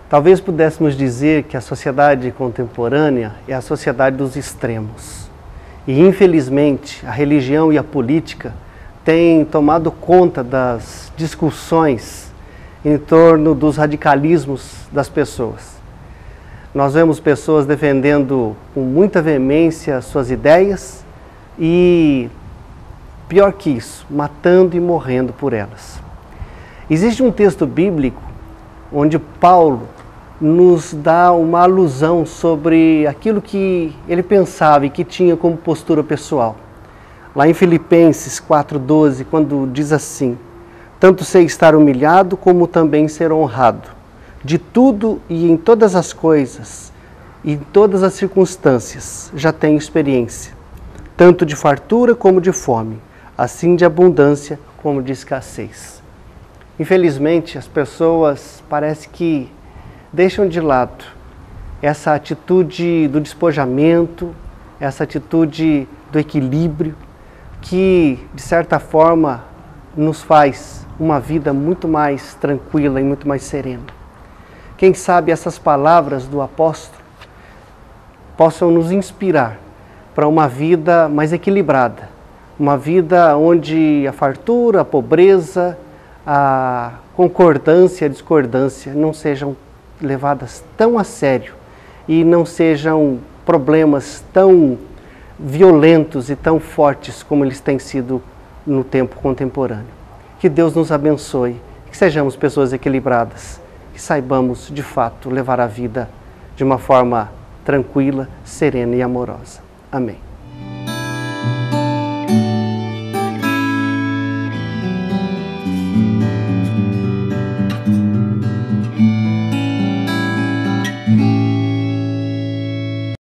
Talvez pudéssemos dizer que a sociedade contemporânea é a sociedade dos extremos. E, infelizmente, a religião e a política têm tomado conta das discussões em torno dos radicalismos das pessoas. Nós vemos pessoas defendendo com muita veemência suas ideias e, pior que isso, matando e morrendo por elas. Existe um texto bíblico onde Paulo nos dá uma alusão sobre aquilo que ele pensava e que tinha como postura pessoal. Lá em Filipenses 4,12, quando diz assim: tanto sei estar humilhado como também ser honrado, de tudo e em todas as coisas, e em todas as circunstâncias, já tenho experiência, tanto de fartura como de fome, assim de abundância como de escassez. Infelizmente, as pessoas parece que deixam de lado essa atitude do despojamento, essa atitude do equilíbrio, que, de certa forma, nos faz uma vida muito mais tranquila e muito mais serena. Quem sabe essas palavras do apóstolo possam nos inspirar para uma vida mais equilibrada, uma vida onde a fartura, a pobreza, a concordância e a discordância não sejam levadas tão a sério e não sejam problemas tão violentos e tão fortes como eles têm sido no tempo contemporâneo. Que Deus nos abençoe, que sejamos pessoas equilibradas, que saibamos de fato levar a vida de uma forma tranquila, serena e amorosa. Amém.